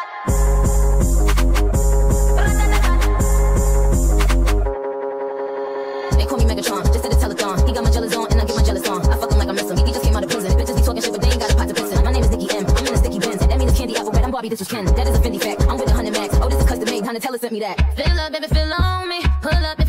They call me Megatron, just did a telethon. He got my jealous on, and I get my jealous on. I fuck him like I miss him. He just came out of prison. Bitches be talking shit, but they ain't got a pot to piss in. My name is Nicki M. I'm in a sticky Benz. That mean it's candy apple red. I'm Barbie, this was Ken. That is a Fendi fact. I'm with 100 max. Oh, this is custom made. Honey, tell her sent me that. Fill up, baby, fill on me. Pull up.